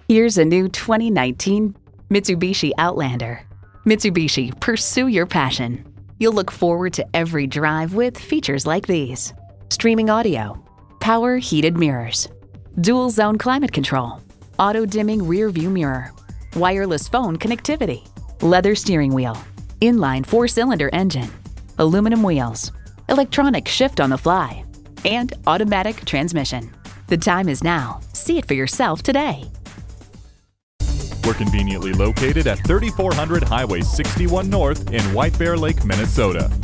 Here's a new 2019 Mitsubishi Outlander. Mitsubishi, pursue your passion. You'll look forward to every drive with features like these: streaming audio, power heated mirrors, dual zone climate control, auto dimming rear view mirror, wireless phone connectivity, leather steering wheel, inline 4-cylinder engine, aluminum wheels, electronic shift on the fly, and automatic transmission. The time is now. See it for yourself today. We're conveniently located at 3400 Highway 61 North in White Bear Lake, Minnesota.